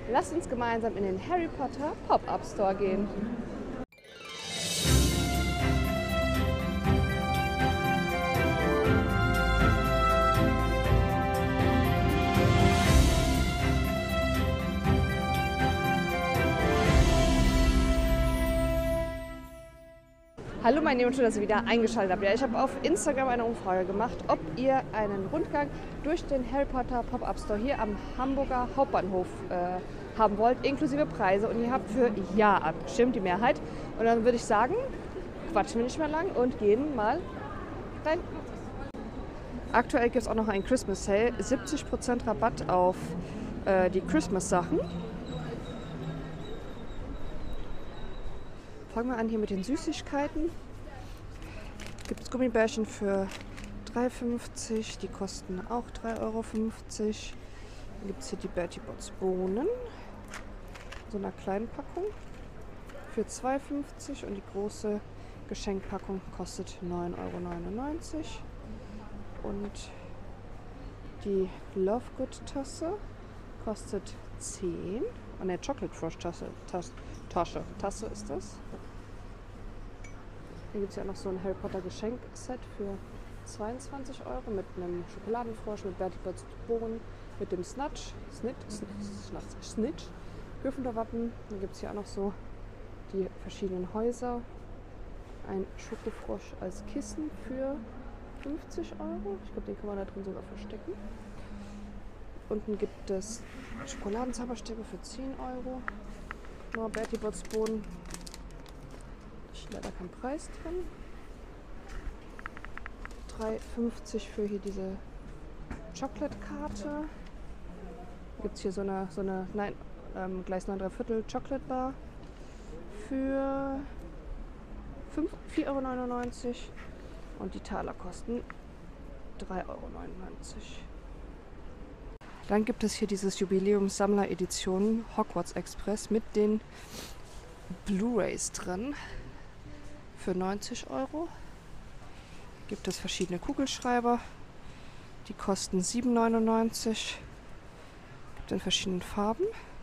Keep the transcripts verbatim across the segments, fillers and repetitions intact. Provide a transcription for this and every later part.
Lasst uns gemeinsam in den Harry Potter Pop-Up Store gehen. Hallo meine Lieben, schön, dass ihr wieder eingeschaltet habt. Ja, ich habe auf Instagram eine Umfrage gemacht, ob ihr einen Rundgang durch den Harry Potter Pop-Up Store hier am Hamburger Hauptbahnhof äh, haben wollt, inklusive Preise. Und ihr habt für Ja abgestimmt, die Mehrheit. Und dann würde ich sagen, quatschen wir nicht mehr lang und gehen mal rein. Aktuell gibt es auch noch einen Christmas Sale, siebzig Prozent Rabatt auf äh, die Christmas-Sachen. Fangen wir an hier mit den Süßigkeiten. Gibt es Gummibärchen für drei Euro fünfzig, die kosten auch drei Euro fünfzig. Dann gibt es hier die Bertie Bott's Bohnen, in so einer kleinen Packung für zwei Euro fünfzig und die große Geschenkpackung kostet neun Euro neunundneunzig. Und die Love Good Tasse kostet zehn. Und eine Chocolate Frosh Tasse, Tasse, Tasche, Tasse ist das. Hier gibt es ja noch so ein Harry Potter Geschenkset für zweiundzwanzig Euro mit einem Schokoladenfrosch, mit Bertie Bott's Bohnen, mit dem Snatch, Snitch, Snitch, Snitch, Gryffindor-Wappen. Dann gibt es hier auch noch so die verschiedenen Häuser. Ein Schokofrosch als Kissen für fünfzig Euro. Ich glaube, den kann man da drin sogar verstecken. Unten gibt es Schokoladenzauberstäbe für zehn Euro. Nur Bertie Bott's Bohnen. Ist leider kein Preis drin. drei Euro fünfzig für hier diese Chocolate-Karte. Gibt es hier so eine, so eine nein, ähm, Gleis neun drei Viertel Chocolate Bar für vier Euro neunundneunzig. Und die Taler kosten drei Euro neunundneunzig. Dann gibt es hier dieses Jubiläums-Sammler-Edition Hogwarts Express mit den Blu-rays drin für neunzig Euro. Gibt es verschiedene Kugelschreiber, die kosten sieben Euro neunundneunzig. Gibt in verschiedenen Farben.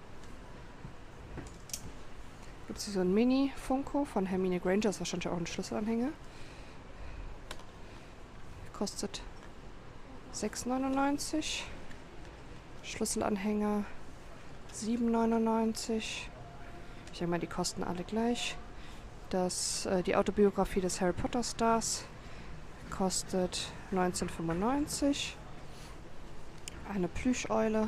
Gibt es hier so ein Mini-Funko von Hermine Granger, das ist wahrscheinlich auch ein Schlüsselanhänger. Kostet sechs Euro neunundneunzig. Schlüsselanhänger sieben Euro neunundneunzig. Ich denke mal, die kosten alle gleich. Das, äh, die Autobiografie des Harry Potter Stars kostet neunzehn Euro fünfundneunzig. Eine Plüscheule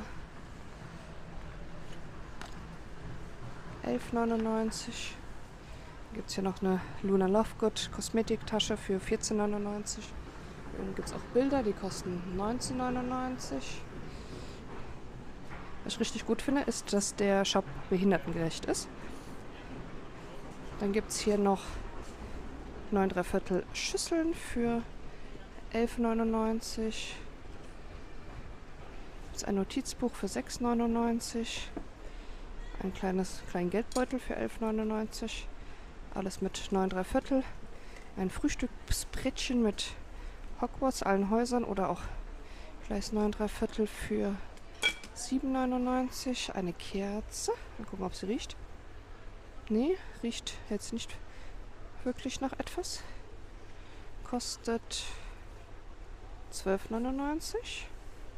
elf Euro neunundneunzig. Dann gibt es hier noch eine Luna Lovegood Kosmetiktasche für vierzehn Euro neunundneunzig. Dann gibt es auch Bilder, die kosten neunzehn Euro neunundneunzig. Was ich richtig gut finde, ist, dass der Shop behindertengerecht ist. Dann gibt es hier noch neun drei Viertel Schüsseln für elf Euro neunundneunzig. Gibt es ein Notizbuch für sechs Euro neunundneunzig. Ein kleines kleinen Geldbeutel für elf Euro neunundneunzig. Alles mit neun drei Viertel. Ein Frühstücksbrettchen mit Hogwarts, allen Häusern oder auch Gleis neun drei Viertel für sieben Euro neunundneunzig. Eine Kerze. Mal gucken, ob sie riecht. Nee, riecht jetzt nicht wirklich nach etwas. Kostet zwölf Euro neunundneunzig.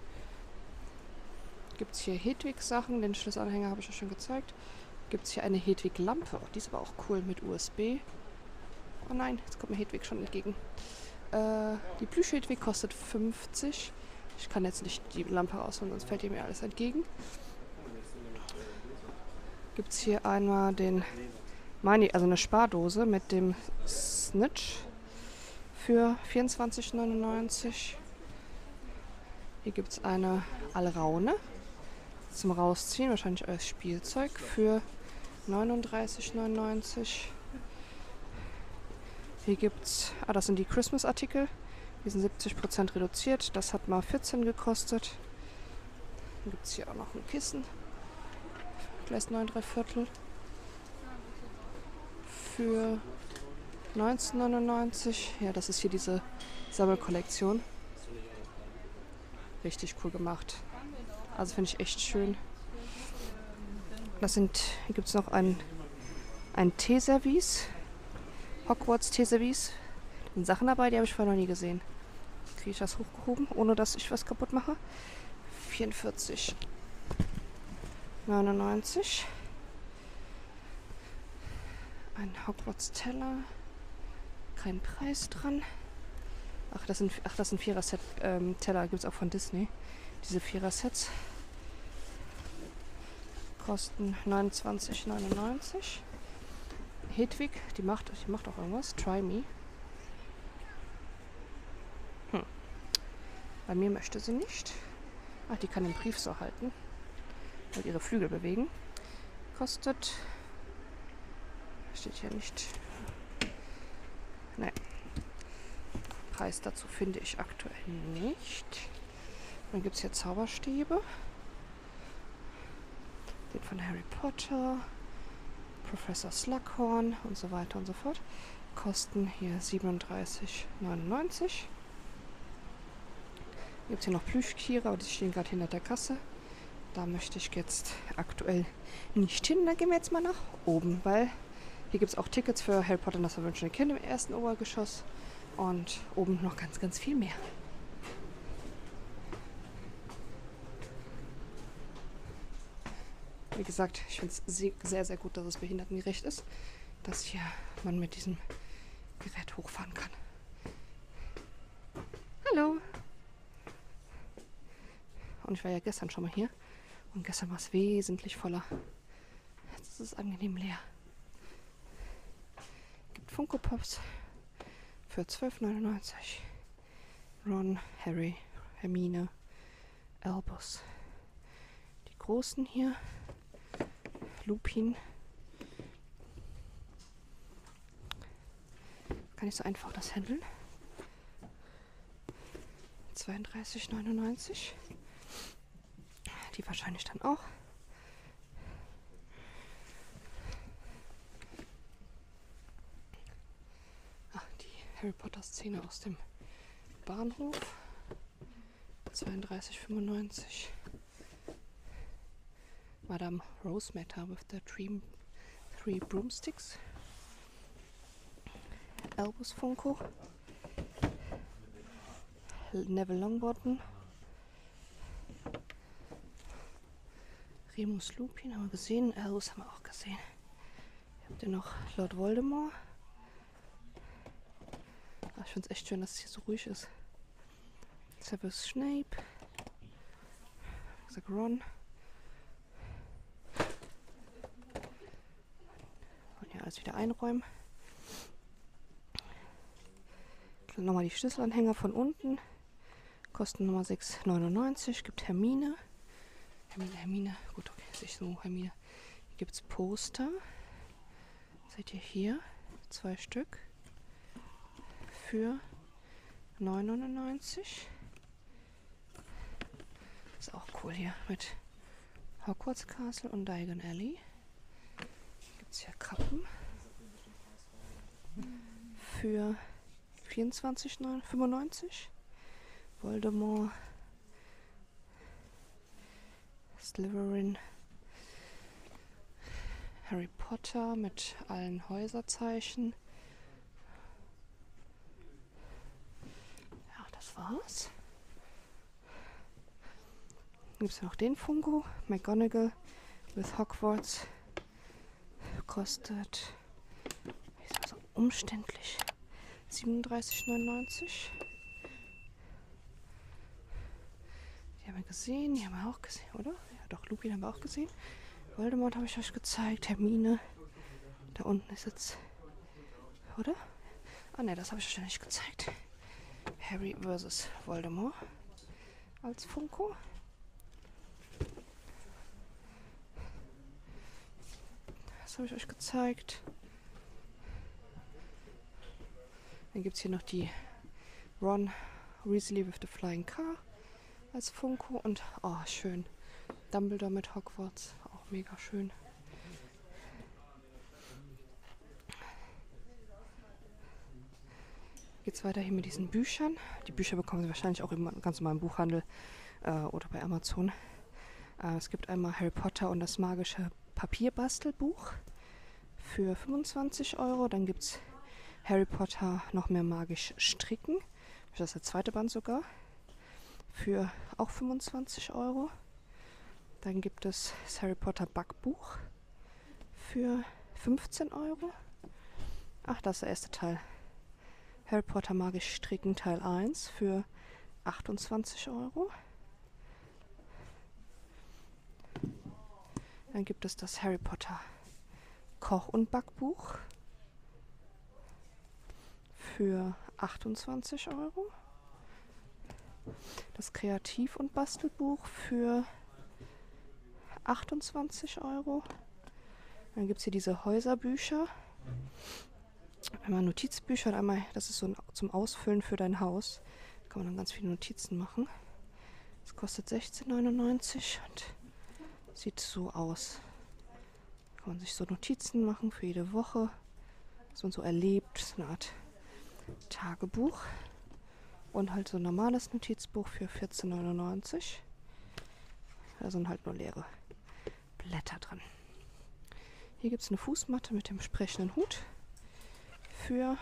Gibt es hier Hedwig-Sachen. Den Schlüsselanhänger habe ich ja schon gezeigt. Gibt es hier eine Hedwig-Lampe. Oh, die ist aber auch cool mit U S B. Oh nein, jetzt kommt mir Hedwig schon entgegen. Äh, die Plüsch-Hedwig kostet fünfzig. Ich kann jetzt nicht die Lampe rausholen, sonst fällt ihr mir alles entgegen. Gibt es hier einmal den Money, also eine Spardose mit dem Snitch für vierundzwanzig Euro neunundneunzig. Hier gibt es eine Alraune zum Rausziehen, wahrscheinlich als Spielzeug, für neununddreißig Euro neunundneunzig. Hier gibt es, ah, das sind die Christmas-Artikel. Die sind siebzig Prozent reduziert. Das hat mal vierzehn gekostet. Dann gibt es hier auch noch ein Kissen. Gleis neun drei Viertel. Für neunzehn Euro neunundneunzig. Ja, das ist hier diese Sammelkollektion. Richtig cool gemacht. Also finde ich echt schön. Das sind, hier gibt es noch ein, ein Teeservice. Hogwarts Teeservice. Da sind Sachen dabei, die habe ich vorher noch nie gesehen. Kriege ich das hochgehoben, ohne dass ich was kaputt mache. vierundvierzig neunundneunzig. Ein Hogwarts Teller. Kein Preis dran. Ach, das sind, ach, das sind Vierer-Set ähm, Teller. Gibt es auch von Disney. Diese Vierer-Sets. Kosten neunundzwanzig neunundneunzig. Hedwig, die macht, die macht auch irgendwas. Try Me. Hm. Bei mir möchte sie nicht. Ach, die kann den Brief so halten. Und ihre Flügel bewegen. Kostet. Steht hier nicht. Nein. Preis dazu finde ich aktuell nicht. Dann gibt es hier Zauberstäbe. Den von Harry Potter. Professor Slughorn und so weiter und so fort. Kosten hier siebenunddreißig neunundneunzig. Gibt es hier noch Plüschtiere, aber die stehen gerade hinter der Kasse. Da möchte ich jetzt aktuell nicht hin. Da gehen wir jetzt mal nach oben, weil hier gibt es auch Tickets für Harry Potter und das verwunschene Kind im ersten Obergeschoss. Und oben noch ganz, ganz viel mehr. Wie gesagt, ich finde es sehr, sehr gut, dass es behindertengerecht ist, dass hier man mit diesem Gerät hochfahren kann. Hallo! Und ich war ja gestern schon mal hier und gestern war es wesentlich voller. Jetzt ist es angenehm leer. Gibt Funko Pops für zwölf neunundneunzig. Ron, Harry, Hermine, Albus. Die großen hier. Lupin. Kann ich so einfach das handeln. zweiunddreißig neunundneunzig. Die wahrscheinlich dann auch. Ach, die Harry Potter Szene aus dem Bahnhof. zweiunddreißig fünfundneunzig. Madame Rosematter with the three, three broomsticks. Albus Funko. Neville Longbottom. Remus Lupin haben wir gesehen. Albus haben wir auch gesehen. Hier habt ihr noch Lord Voldemort. Ach, ich finde es echt schön, dass es hier so ruhig ist. Severus Snape. Wie gesagt, Ron. Und ja, alles wieder einräumen. Dann nochmal die Schlüsselanhänger von unten. Kosten Nummer sechs neunundneunzig. Gibt Hermine. Hermine, Hermine. Gut, okay, sehe ich so. Hermine. Hier gibt es Poster. Seht ihr hier? Zwei Stück. Für neun neunundneunzig. Ist auch cool hier mit Hogwarts Castle und Diagon Alley. Gibt es hier Kappen. Für vierundzwanzig fünfundneunzig. Voldemort. Slytherin. Harry Potter mit allen Häuserzeichen. Ja, das war's. Dann gibt es noch den Funko. McGonagall with Hogwarts. Kostet, ist also umständlich, siebenunddreißig neunundneunzig. Die haben wir gesehen, die haben wir auch gesehen, oder? Ja, doch, Lupin haben wir auch gesehen. Voldemort habe ich euch gezeigt, Hermine. Da unten ist jetzt, oder? Ah ne, das habe ich euch ja nicht gezeigt. Harry versus Voldemort als Funko. Das habe ich euch gezeigt. Dann gibt es hier noch die Ron Weasley with the Flying Car als Funko. Und, oh, schön. Dumbledore mit Hogwarts. Auch mega schön. Geht's weiter hier mit diesen Büchern. Die Bücher bekommen Sie wahrscheinlich auch im ganz normalen Buchhandel äh, oder bei Amazon. Äh, es gibt einmal Harry Potter und das magische Papierbastelbuch für fünfundzwanzig Euro. Dann gibt es Harry Potter noch mehr magisch stricken. Das ist der zweite Band sogar. Für auch fünfundzwanzig Euro. Dann gibt es das Harry Potter Backbuch für fünfzehn Euro. Ach, das ist der erste Teil. Harry Potter magisch stricken Teil eins für achtundzwanzig Euro. Dann gibt es das Harry Potter Koch- und Backbuch für achtundzwanzig Euro. Das Kreativ- und Bastelbuch für achtundzwanzig Euro. Dann gibt es hier diese Häuserbücher. Einmal Notizbücher und einmal, das ist so ein, zum Ausfüllen für dein Haus. Da kann man dann ganz viele Notizen machen. Das kostet sechzehn neunundneunzig und sieht so aus. Da kann man sich so Notizen machen für jede Woche, was man so erlebt. So eine Art Tagebuch. Und halt so ein normales Notizbuch für vierzehn neunundneunzig. Da sind halt nur leere Blätter drin. Hier gibt es eine Fußmatte mit dem sprechenden Hut für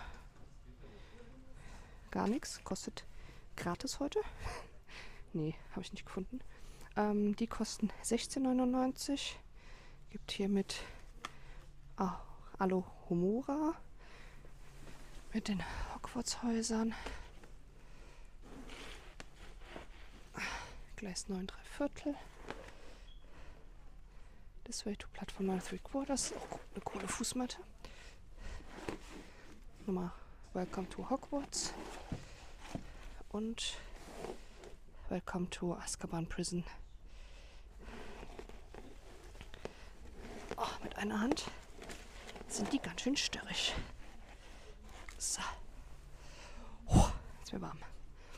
gar nichts. Kostet gratis heute. Nee, habe ich nicht gefunden. Ähm, die kosten sechzehn neunundneunzig. Gibt hier mit oh, Alohomora mit den Hogwarts-Häusern. Gleis neun drei Viertel. This way to Platform nine three quarters. Auch eine coole Fußmatte. Nochmal Welcome to Hogwarts. Und Welcome to Azkaban Prison. Oh, mit einer Hand sind die ganz schön störrig. So. Oh, ist mir warm.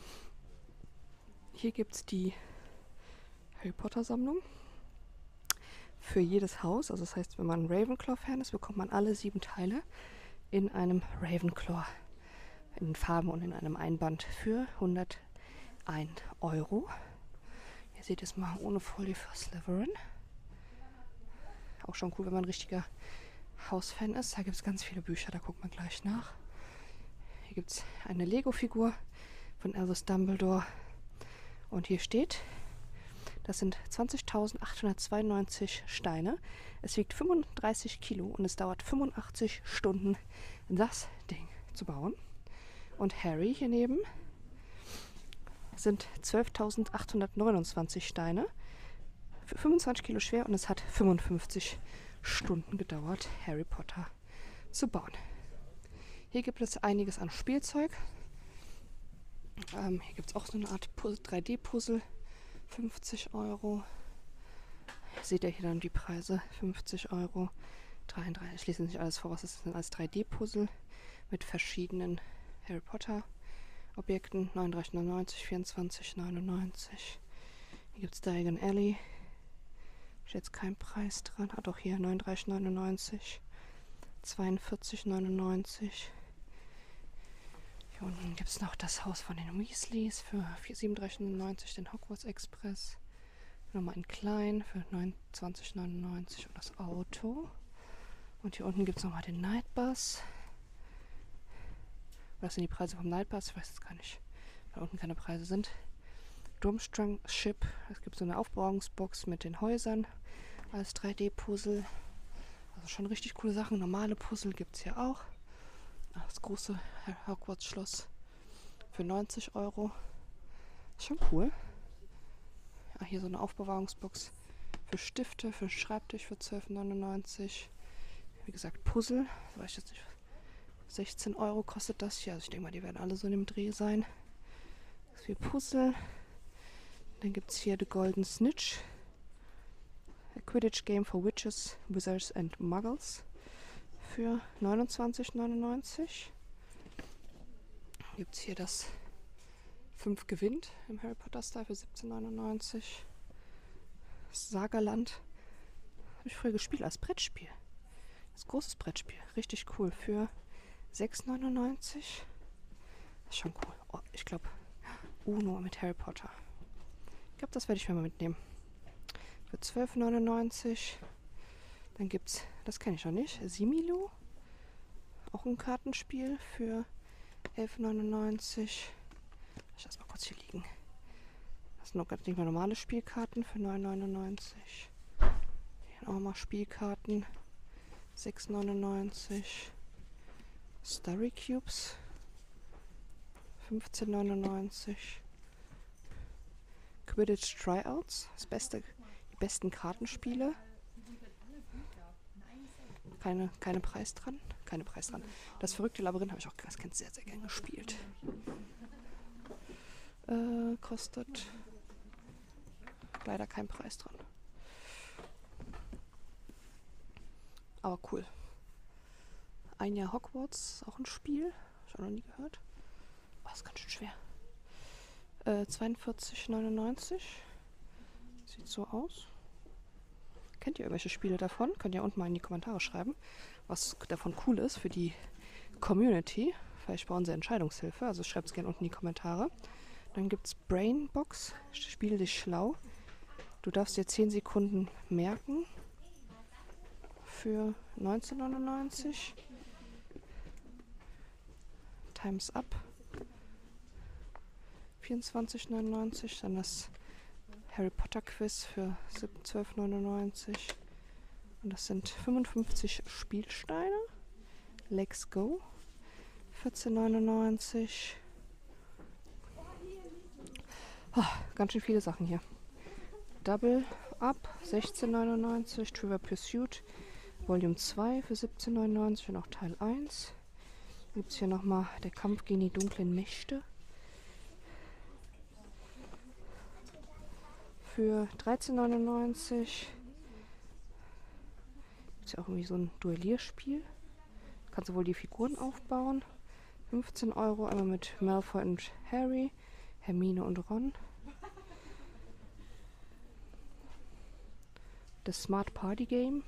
Hier gibt es die Harry Potter Sammlung. Für jedes Haus. Also das heißt, wenn man ein Ravenclaw-Fan ist, bekommt man alle sieben Teile in einem Ravenclaw. In Farben und in einem Einband für hunderteins Euro. Ihr seht es mal ohne Folie für Slytherin. Auch schon cool, wenn man ein richtiger Hausfan ist. Da gibt es ganz viele Bücher, da guckt man gleich nach. Hier gibt es eine Lego-Figur von Albus Dumbledore. Und hier steht, das sind zwanzigtausendachthundertzweiundneunzig Steine. Es wiegt fünfunddreißig Kilo und es dauert fünfundachtzig Stunden, das Ding zu bauen. Und Harry hier neben sind zwölftausendachthundertneunundzwanzig Steine. fünfundzwanzig Kilo schwer und es hat fünfundfünfzig Stunden gedauert, Harry Potter zu bauen. Hier gibt es einiges an Spielzeug. Ähm, hier gibt es auch so eine Art drei D-Puzzle. fünfzig Euro. Seht ihr hier dann die Preise? fünfzig Euro. dreiunddreißig. Ich lese nicht alles vor, was ist denn als drei D-Puzzle mit verschiedenen Harry Potter Objekten. neununddreißig neunundneunzig, vierundzwanzig neunundneunzig. Hier gibt es Diagon Alley. Steht jetzt kein Preis dran. Ah doch, hier neununddreißig neunundneunzig. zweiundvierzig neunundneunzig. Hier unten gibt es noch das Haus von den Weasleys für siebenunddreißig neunundneunzig, den Hogwarts Express. Nochmal in klein für neunundzwanzig neunundneunzig und das Auto. Und hier unten gibt es nochmal den Nightbus. Was sind die Preise vom Nightbus? Ich weiß jetzt gar nicht, weil unten keine Preise sind. Durmstrang Ship. Es gibt so eine Aufbewahrungsbox mit den Häusern als drei D-Puzzle. Also schon richtig coole Sachen. Normale Puzzle gibt es hier auch. Das große Hogwarts-Schloss für neunzig Euro. Ist schon cool. Ja, hier so eine Aufbewahrungsbox für Stifte, für einen Schreibtisch für zwölf neunundneunzig. Wie gesagt, Puzzle. Das weiß ich jetzt nicht. sechzehn Euro kostet das hier. Also ich denke mal, die werden alle so in dem Dreh sein. Das ist viel Puzzle. Dann gibt es hier The Golden Snitch. A Quidditch Game for Witches, Wizards and Muggles. Für neunundzwanzig neunundneunzig. Gibt es hier das fünf gewinnt im Harry Potter Style für siebzehn neunundneunzig. Das Sagerland habe ich früher gespielt als Brettspiel. Das großes Brettspiel, richtig cool, für sechs neunundneunzig. Das ist schon cool. Oh, ich glaube Uno mit Harry Potter. Ich glaube, das werde ich mir mal mitnehmen. Für zwölf neunundneunzig. Dann gibt es, das kenne ich noch nicht, Similo. Auch ein Kartenspiel für elf neunundneunzig. Ich lasse mal kurz hier liegen. Das sind noch ganz nicht mehr normale Spielkarten für neun neunundneunzig. Hier auch mal Spielkarten. sechs neunundneunzig. Starry Cubes. fünfzehn neunundneunzig. Quidditch Tryouts. Das beste, die besten Kartenspiele. Keine, keine Preis dran. Keine Preis dran. Das verrückte Labyrinth habe ich auch ganz, ganz sehr, sehr gern gespielt. Äh, kostet leider kein Preis dran. Aber cool. Ein Jahr Hogwarts, auch ein Spiel. Habe ich auch noch nie gehört. Oh, ist ganz schön schwer. Äh, zweiundvierzig neunundneunzig. Sieht so aus. Kennt ihr irgendwelche Spiele davon? Könnt ihr unten mal in die Kommentare schreiben, was davon cool ist für die Community. Vielleicht brauchen sie Entscheidungshilfe, also schreibt es gerne unten in die Kommentare. Dann gibt es Brainbox, spiel dich schlau. Du darfst dir zehn Sekunden merken für neunzehn neunundneunzig. Time's Up vierundzwanzig neunundneunzig. Dann das Harry Potter Quiz für zwölf neunundneunzig. Und das sind fünfundfünfzig Spielsteine. Let's Go vierzehn neunundneunzig. Oh, ganz schön viele Sachen hier. Double Up sechzehn neunundneunzig. Trivial Pursuit Volume zwei für siebzehn neunundneunzig und auch Teil eins. Gibt es hier nochmal der Kampf gegen die dunklen Mächte für dreizehn neunundneunzig. Gibt es ja auch irgendwie so ein Duellierspiel. Kannst du wohl die Figuren aufbauen. fünfzehn Euro, einmal mit Malfoy und Harry, Hermine und Ron. Das Smart Party Game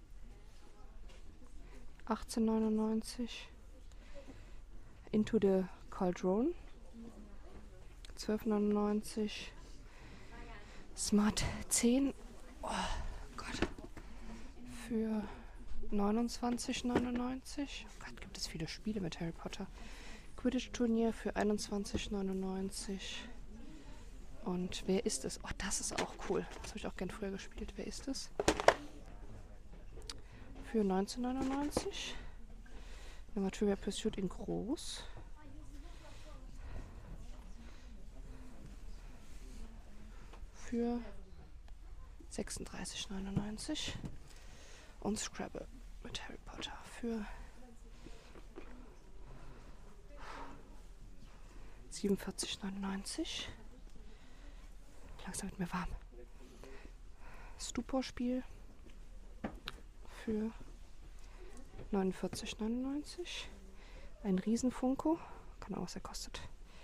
achtzehn neunundneunzig. Into the Cauldron zwölf neunundneunzig. Smart zehn. Oh Gott. Für neunundzwanzig neunundneunzig. Oh Gott, gibt es viele Spiele mit Harry Potter. Quidditch Turnier für einundzwanzig neunundneunzig. Und wer ist es? Oh, das ist auch cool. Das habe ich auch gern früher gespielt. Wer ist es? Für neunzehn neunundneunzig. Nochmal Trivial Pursuit in groß. Für sechsunddreißig neunundneunzig. Und Scrabble mit Harry Potter für siebenundvierzig neunundneunzig. Langsam wird mir warm. Stupor-Spiel für neunundvierzig neunundneunzig. Ein Riesenfunko. Keine Ahnung, was er kostet.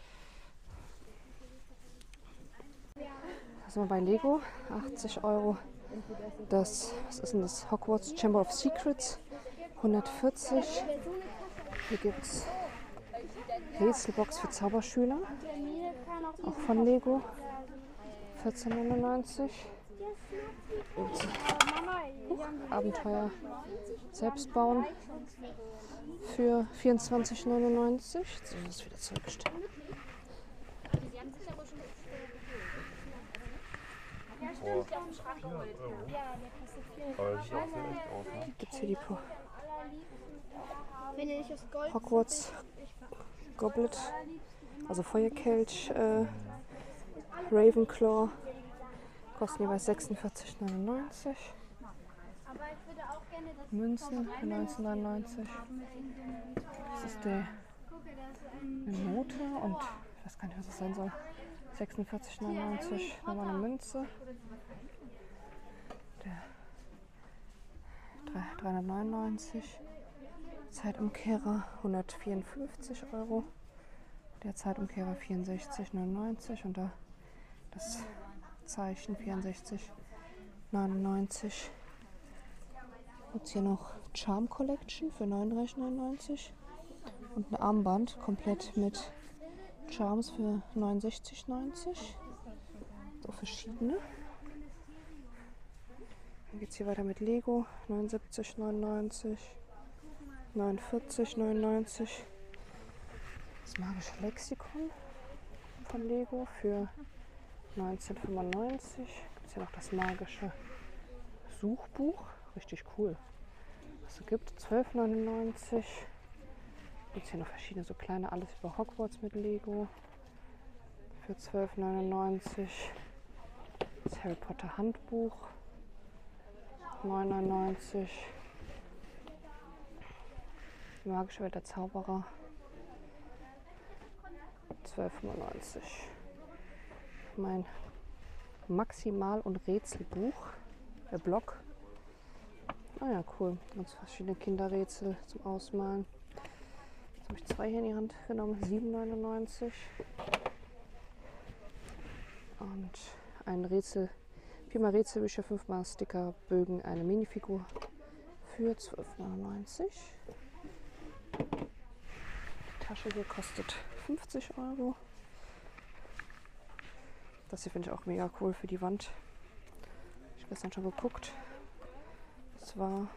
Da sind wir bei Lego. achtzig Euro. Das, was ist denn das? Hogwarts Chamber of Secrets. hundertvierzig. Hier gibt es Rätselbox für Zauberschüler. Auch von Lego. vierzehn neunundneunzig. Abenteuer selbst bauen für vierundzwanzig neunundneunzig. So, das ist wieder zurückgestellt. Oh, aber das sieht auch sehr echt aus, ne? Gibt es hier die po Hogwarts Goblet, also Feuerkelch, äh, Ravenclaw, kosten jeweils sechsundvierzig neunundneunzig. Münzen für neunzehn neunundneunzig. Das ist die, eine Note und ich weiß gar nicht, was das sein soll. sechsundvierzig neunundneunzig, nochmal eine Münze. Der dreihundertneunundneunzig. Zeitumkehrer hundertvierundfünfzig Euro. Der Zeitumkehrer vierundsechzig neunundneunzig und da das Zeichen vierundsechzig neunundneunzig. Jetzt hier noch Charm Collection für neununddreißig neunundneunzig und ein Armband komplett mit Charms für neunundsechzig neunzig. So verschiedene. Dann geht es hier weiter mit Lego. neunundsiebzig neunundneunzig. neunundvierzig neunundneunzig. Das magische Lexikon von Lego für neunzehn fünfundneunzig. Gibt es hier noch das magische Suchbuch. Richtig cool. Was es gibt. zwölf neunundneunzig. Gibt es hier noch verschiedene so kleine, alles über Hogwarts mit Lego. Für zwölf neunundneunzig. Das Harry Potter Handbuch. neun neunundneunzig. Die magische Welt der Zauberer. zwölf fünfundneunzig. Mein Maximal- und Rätselbuch. Der Block. Ah ja, cool. Ganz verschiedene Kinderrätsel zum Ausmalen. Jetzt habe ich zwei hier in die Hand genommen. sieben neunundneunzig. Und ein Rätsel, viermal Rätselbücher, fünfmal Stickerbögen, eine Minifigur für zwölf neunundneunzig. Die Tasche hier kostet fünfzig Euro. Das hier finde ich auch mega cool für die Wand. Ich habe gestern schon geguckt. Das war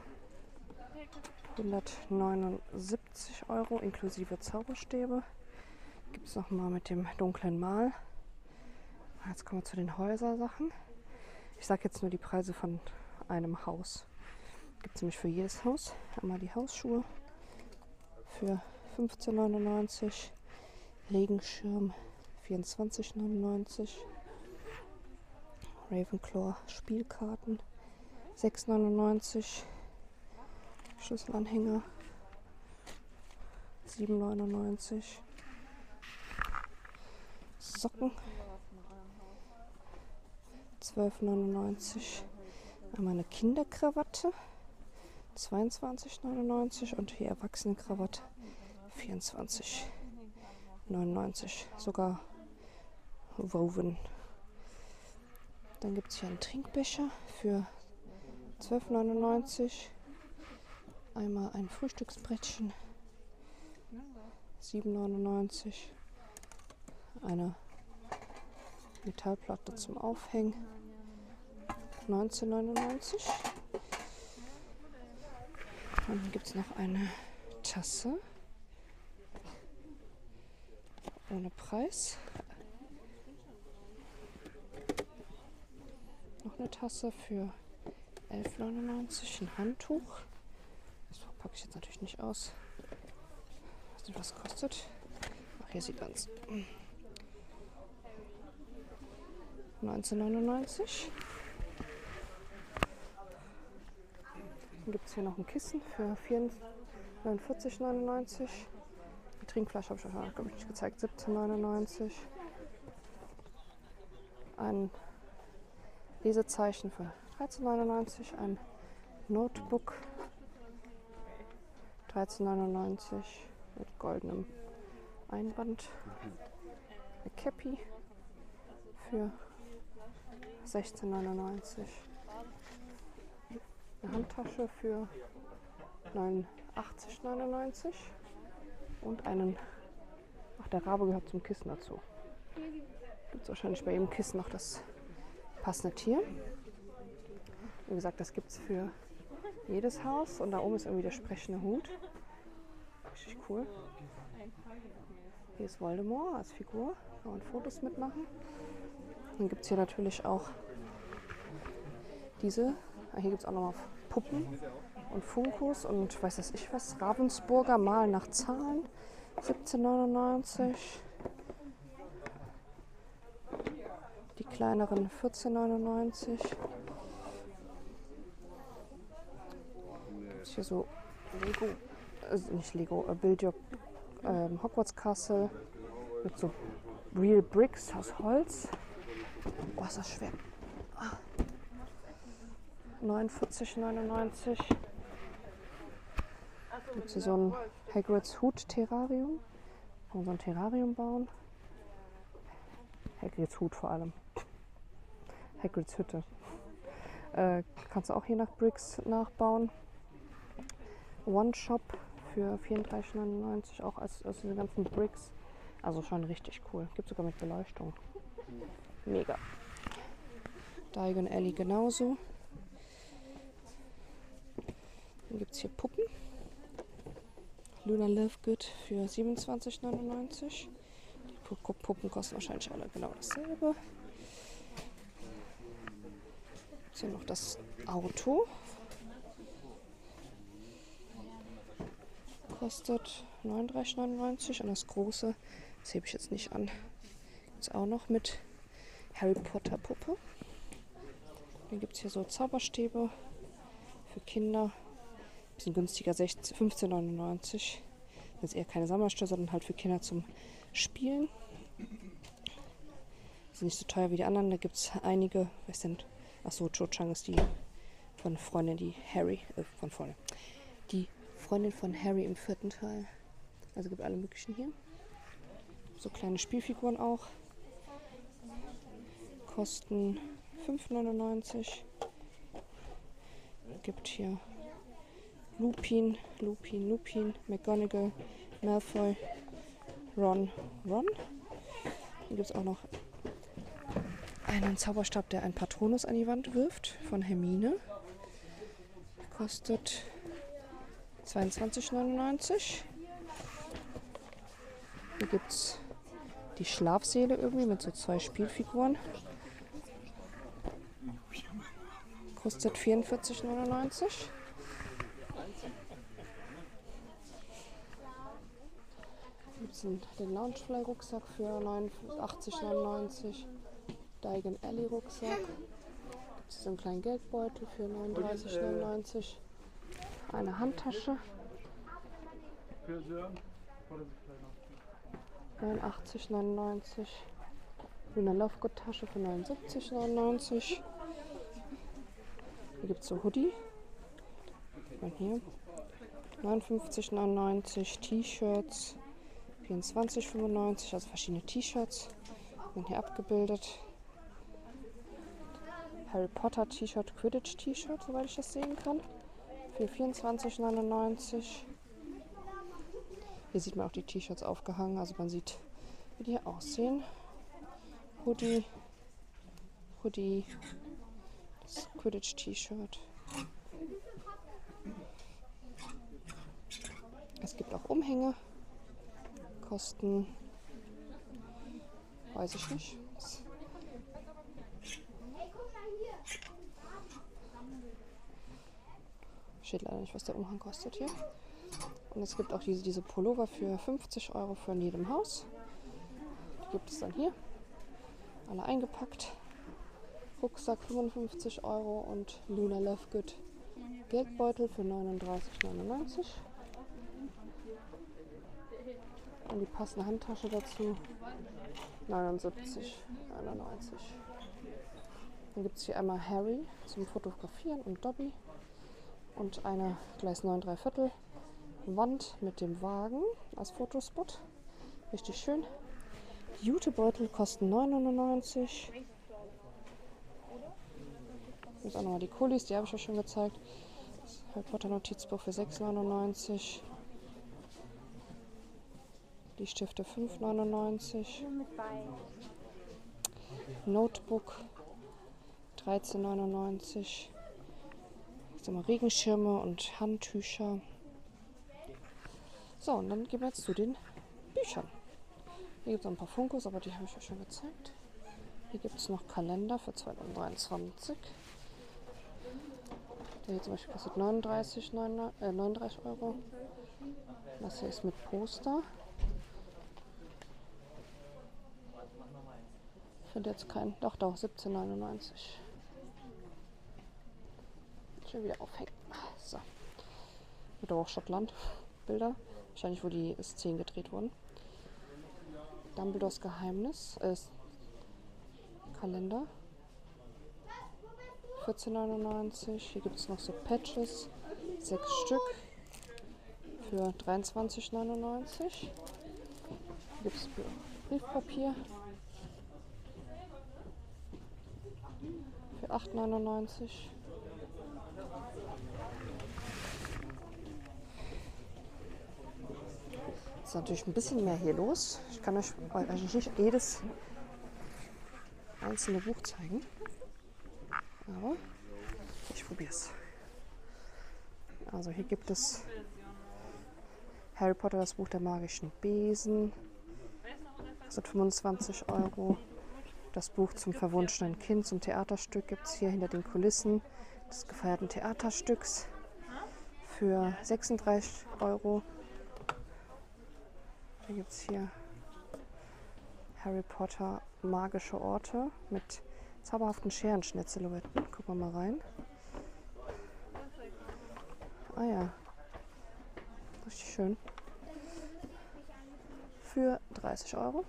hundertneunundsiebzig Euro inklusive Zauberstäbe. Gibt es noch mal mit dem dunklen Mal. Jetzt kommen wir zu den Häusersachen. Ich sage jetzt nur die Preise von einem Haus. Gibt es nämlich für jedes Haus. Einmal die Hausschuhe für fünfzehn neunundneunzig. Regenschirm vierundzwanzig neunundneunzig. Ravenclaw Spielkarten sechs neunundneunzig. Schlüsselanhänger sieben neunundneunzig. Socken zwölf neunundneunzig. Einmal eine Kinderkrawatte zweiundzwanzig neunundneunzig und die Erwachsenenkrawatte vierundzwanzig neunundneunzig. Sogar woven. Dann gibt es hier einen Trinkbecher für zwölf neunundneunzig. Einmal ein Frühstücksbrettchen sieben neunundneunzig. Eine Metallplatte zum Aufhängen neunzehn neunundneunzig. Dann gibt es noch eine Tasse ohne Preis. Noch eine Tasse für elf neunundneunzig. Ein Handtuch. Das packe ich jetzt natürlich nicht aus. Ich weiß nicht, was es kostet. Ach, hier sieht man es. neunzehn neunundneunzig. Dann gibt es hier noch ein Kissen für neunundvierzig neunundneunzig. Die Trinkflasche habe ich euch, glaube ich, nicht gezeigt. siebzehn neunundneunzig. Ein Lesezeichen für dreizehn neunundneunzig. Ein Notebook dreizehn neunundneunzig mit goldenem Einband. Eine Cappy für sechzehn neunundneunzig. Eine Handtasche für neunundachtzig neunundneunzig. Und einen, ach, der Rabe gehört zum Kissen dazu. Gibt es wahrscheinlich bei jedem Kissen noch das passende Tier. Wie gesagt, das gibt es für jedes Haus. Und da oben ist irgendwie der sprechende Hut. Richtig cool. Hier ist Voldemort als Figur. Kann man Fotos mitmachen. Dann gibt es hier natürlich auch diese. Hier gibt es auch nochmal Puppen und Funkos und weiß das ich was. Ravensburger Malen nach Zahlen. siebzehn neunundneunzig. Die kleineren vierzehn neunundneunzig. Gibt es hier so Lego, also nicht Lego, äh, Build Your ähm, Hogwarts Castle mit so Real Bricks aus Holz. Oh, ist das schwer. Ah. neunundvierzig neunundneunzig. Gibt es hier so ein Hagrids Hut-Terrarium. Kann man so ein Terrarium bauen. Hagrids Hut vor allem. Hagrids Hütte. Äh, kannst du auch hier nach Bricks nachbauen. One Shop für vierunddreißig neunundneunzig, auch als, als diese ganzen Bricks. Also schon richtig cool. Gibt sogar mit Beleuchtung. Mega. Diagon Alley genauso. Dann gibt es hier Puppen. Luna Lovegood für siebenundzwanzig neunundneunzig. Die Pu- Puppen kosten wahrscheinlich alle genau dasselbe. Jetzt hier noch das Auto. Kostet neununddreißig neunundneunzig. Und das große, das hebe ich jetzt nicht an, gibt es auch noch mit Harry Potter Puppe. Dann gibt es hier so Zauberstäbe für Kinder. Bisschen günstiger, fünfzehn neunundneunzig. Das ist eher keine Sammelstelle, sondern halt für Kinder zum Spielen. Ist nicht so teuer wie die anderen. Da gibt es einige. Was denn? Achso, Cho Chang ist die von Freundin, die Harry, äh, von Freundin. Die Freundin von Harry im vierten Teil. Also gibt alle möglichen hier. So kleine Spielfiguren auch. Kosten fünf neunundneunzig. Gibt hier Lupin, Lupin, Lupin, McGonagall, Malfoy, Ron, Ron. Hier gibt es auch noch einen Zauberstab, der einen Patronus an die Wand wirft, von Hermine. Kostet zweiundzwanzig neunundneunzig. Hier gibt es die Schlafsäle irgendwie mit so zwei Spielfiguren. Kostet vierundvierzig neunundneunzig. Gibt es den Loungefly-Rucksack für achtzig neunundneunzig. Diagon Alley Rucksack. Gibt es so einen kleinen Geldbeutel für neununddreißig neunundneunzig. Eine Handtasche. neunundachtzig neunundneunzig. Luna Lovegood Tasche für neunundsiebzig neunundneunzig. Hier gibt es so Hoodie. Und hier neunundfünfzig neunundneunzig. T-Shirts vierundzwanzig fünfundneunzig, also verschiedene T-Shirts werden hier abgebildet. Harry Potter T-Shirt, Quidditch T-Shirt, soweit ich das sehen kann, für vierundzwanzig neunundneunzig. Hier sieht man auch die T-Shirts aufgehangen, also man sieht, wie die hier aussehen. Hoodie, Hoodie, das Quidditch T-Shirt. Es gibt auch Umhänge. Kosten, weiß ich nicht. Steht leider nicht, was der Umhang kostet hier. Und es gibt auch diese, diese Pullover für fünfzig Euro für in jedem Haus. Die gibt es dann hier. Alle eingepackt. Rucksack fünfundfünfzig Euro und Luna Lovegood Geldbeutel für neununddreißig neunundneunzig. Und die passende Handtasche dazu neunundsiebzig neunundneunzig. Dann gibt es hier einmal Harry zum Fotografieren und Dobby. Und eine Gleis neun drei Viertel Wand mit dem Wagen als Fotospot. Richtig schön. Die Jutebeutel kosten neun neunundneunzig. Hier ist auch nochmal die Kulis, die habe ich euch schon gezeigt. Das Harry Potter Notizbuch für sechs neunundneunzig. Die Stifte fünf neunundneunzig. Notebook dreizehn neunundneunzig. Jetzt haben wir Regenschirme und Handtücher. So, und dann gehen wir jetzt zu den Büchern. Hier gibt es ein paar Funkos, aber die habe ich euch schon gezeigt. Hier gibt es noch Kalender für zweitausenddreiundzwanzig. Der hier zum Beispiel kostet neununddreißig, äh, neununddreißig Euro. Das hier ist mit Poster. Ich finde jetzt keinen. Doch, doch, siebzehn neunundneunzig. Schon wieder aufhängen. So. Mit auch Schottland. Bilder. Wahrscheinlich, wo die Szenen gedreht wurden. Dumbledores Geheimnis. Äh, Kalender. vierzehn neunundneunzig. Hier gibt es noch so Patches. Sechs Stück. Für dreiundzwanzig neunundneunzig. Hier gibt es Briefpapier. Für acht neunundneunzig. Ist natürlich ein bisschen mehr hier los. Ich kann euch eigentlich nicht jedes einzelne Buch zeigen. Aber ich probiere es. Also hier gibt es Harry Potter, das Buch der magischen Besen. Kostet fünfundzwanzig Euro. Das Buch zum verwunschenen Kind, zum Theaterstück, gibt es hier hinter den Kulissen des gefeierten Theaterstücks für sechsunddreißig Euro. Dann gibt es hier Harry Potter magische Orte mit zauberhaften Scherenschnitt-Silhouetten. Gucken wir mal rein. Ah ja, richtig schön. Für dreißig Euro.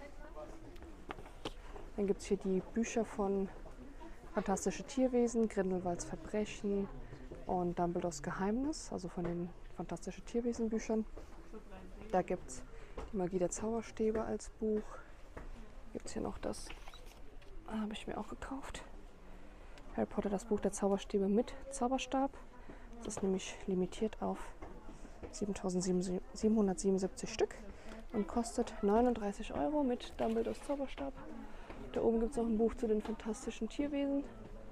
Dann gibt es hier die Bücher von Fantastische Tierwesen, Grindelwalds Verbrechen und Dumbledores Geheimnis, also von den Fantastische Tierwesen Büchern. Da gibt es die Magie der Zauberstäbe als Buch. Gibt es hier noch das, habe ich mir auch gekauft. Harry Potter, das Buch der Zauberstäbe mit Zauberstab. Das ist nämlich limitiert auf siebentausendsiebenhundertsiebenundsiebzig Stück und kostet neununddreißig Euro mit Dumbledores Zauberstab. Da oben gibt es noch ein Buch zu den fantastischen Tierwesen.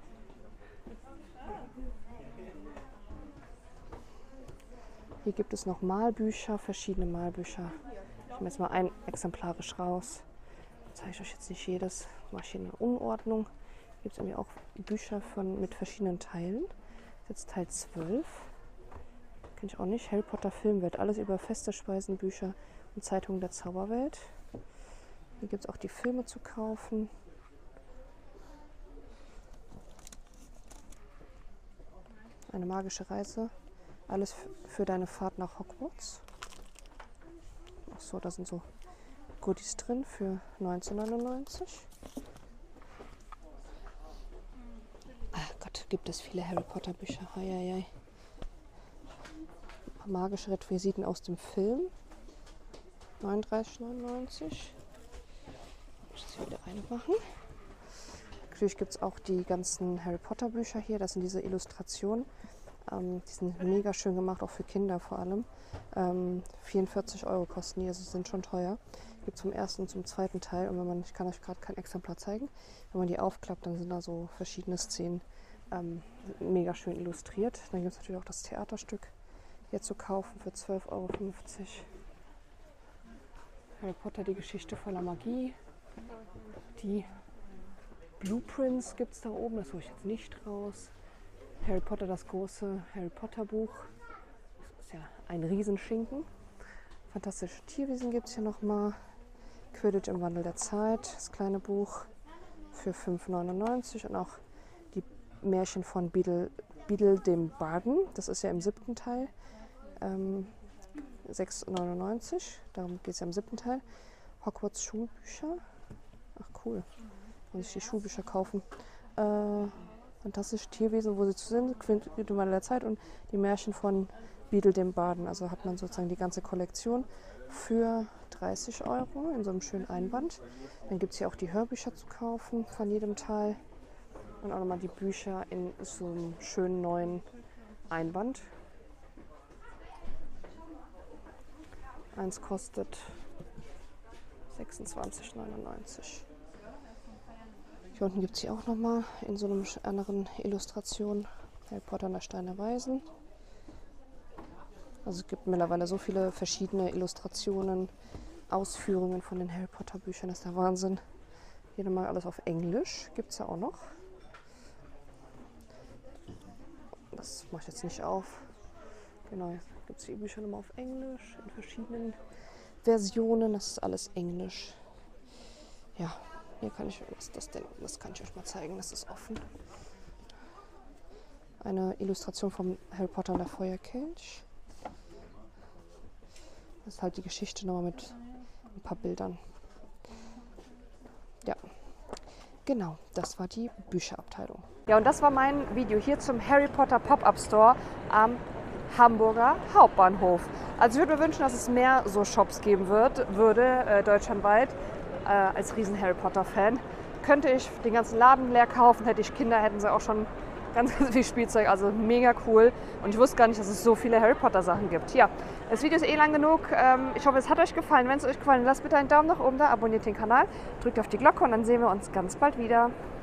Hier gibt es noch Malbücher, verschiedene Malbücher. Ich nehme jetzt mal ein exemplarisch raus. Zeige ich euch jetzt nicht jedes. Mache ich hier eine Unordnung. Hier gibt es irgendwie auch Bücher von, mit verschiedenen Teilen. Jetzt Teil zwölf. Kenne ich auch nicht. Harry Potter Filmwelt. Alles über feste Speisen, Bücher und Zeitungen der Zauberwelt. Hier gibt es auch die Filme zu kaufen. Eine magische Reise. Alles für deine Fahrt nach Hogwarts. Ach so, da sind so Goodies drin für neunzehnhundertneunundneunzig. Ach Gott, gibt es viele Harry Potter Bücher. Hei, hei, hei. Magische Requisiten aus dem Film. neununddreißig neunundneunzig. Ich muss hier wieder reinmachen. Natürlich gibt es auch die ganzen Harry Potter Bücher hier. Das sind diese Illustrationen. Ähm, die sind mega schön gemacht, auch für Kinder vor allem. Ähm, vierundvierzig Euro kosten die, also sind schon teuer. Gibt es zum ersten und zum zweiten Teil. Und wenn man, ich kann euch gerade kein Exemplar zeigen, wenn man die aufklappt, dann sind da so verschiedene Szenen ähm, mega schön illustriert. Dann gibt es natürlich auch das Theaterstück hier zu kaufen für zwölf Euro fünfzig. Harry Potter, die Geschichte voller Magie. Die Blueprints gibt es da oben, das hole ich jetzt nicht raus. Harry Potter, das große Harry Potter Buch. Das ist ja ein Riesenschinken. Fantastische Tierwesen gibt es hier nochmal. Quidditch im Wandel der Zeit, das kleine Buch für fünf neunundneunzig. Und auch die Märchen von Beedle, Beedle dem Barden. Das ist ja im siebten Teil. Ähm, sechs neunundneunzig. Darum geht es ja im siebten Teil. Hogwarts Schulbücher. Ach cool. Kann sich die Schulbücher kaufen. Äh, Fantastische Tierwesen, wo sie zu sind, Quidditch im Wandel der Zeit und die Märchen von Beedle dem Barden. Also hat man sozusagen die ganze Kollektion für dreißig Euro in so einem schönen Einband. Dann gibt es hier auch die Hörbücher zu kaufen von jedem Teil. Und auch nochmal die Bücher in so einem schönen neuen Einband. Eins kostet sechsundzwanzig neunundneunzig. Hier unten gibt es hier auch nochmal in so einer anderen Illustration Harry Potter und der Stein der Weisen. Also es gibt mittlerweile so viele verschiedene Illustrationen, Ausführungen von den Harry Potter Büchern, das ist der Wahnsinn. Hier nochmal alles auf Englisch, gibt es ja auch noch. Das mache ich jetzt nicht auf. Genau, jetzt gibt es die Bücher nochmal auf Englisch, in verschiedenen Versionen, das ist alles Englisch. Ja. Hier kann ich, was ist das denn? Das kann ich euch mal zeigen, das ist offen. Eine Illustration von Harry Potter und der Feuerkelch. Das ist halt die Geschichte nochmal mit ein paar Bildern. Ja, genau, das war die Bücherabteilung. Ja, und das war mein Video hier zum Harry Potter Pop-Up Store am Hamburger Hauptbahnhof. Also ich würde mir wünschen, dass es mehr so Shops geben wird, würde, äh, deutschlandweit. Äh, als riesen Harry Potter Fan. Könnte ich den ganzen Laden leer kaufen, hätte ich Kinder, hätten sie auch schon ganz, ganz viel Spielzeug, also mega cool. Und ich wusste gar nicht, dass es so viele Harry Potter Sachen gibt. Ja, das Video ist eh lang genug. Ähm, ich hoffe, es hat euch gefallen. Wenn es euch gefallen hat, lasst bitte einen Daumen nach oben da, abonniert den Kanal, drückt auf die Glocke und dann sehen wir uns ganz bald wieder.